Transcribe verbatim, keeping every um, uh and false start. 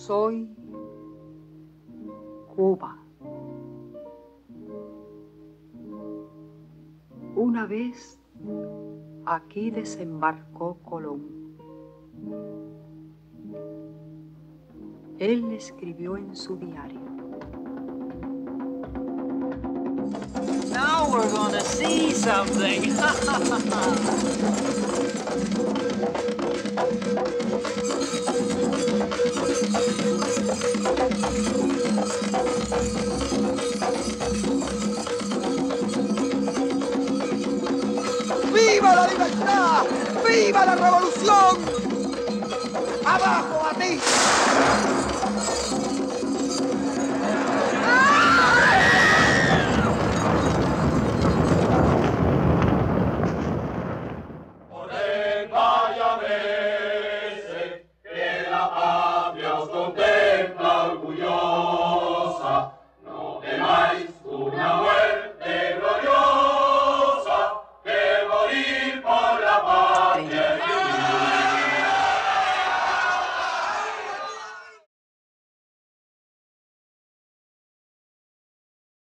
Soy Cuba. Una vez aquí desembarcó Colón. Él escribió en su diario: Now we're gonna see something. ¡Viva la libertad! ¡Viva la revolución! ¡Abajo, Batista!